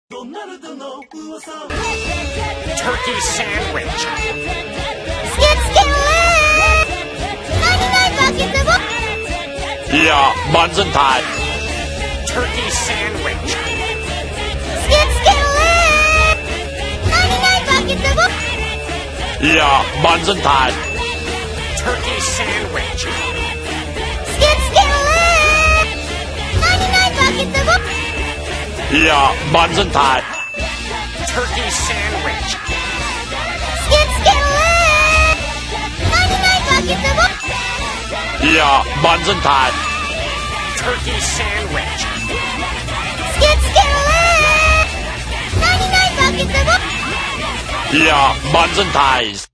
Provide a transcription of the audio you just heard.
Turkey sandwich. Skip Skillet! 99 buckets of Yeah, buns and tie. Turkey sandwich. Skip Skillet! 99 buckets of Yeah, buns and tie. Turkey sandwich. Skip Skillet! 99 buckets of Yeah, buns and tie. Turkey sandwich. Skip Skillet! 99 buckets of Yeah, buns and tie. Turkey sandwich. Skip Skillet! 99 buckets of Yeah, buns and ties.